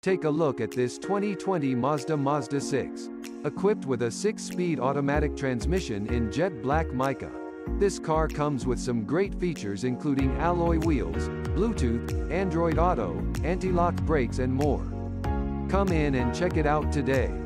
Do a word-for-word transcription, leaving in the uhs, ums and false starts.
Take a look at this twenty twenty Mazda Mazda six. Equipped with a six-speed automatic transmission in jet black mica. This car comes with some great features including alloy wheels, Bluetooth, Android Auto, anti-lock brakes and more. Come in and check it out today.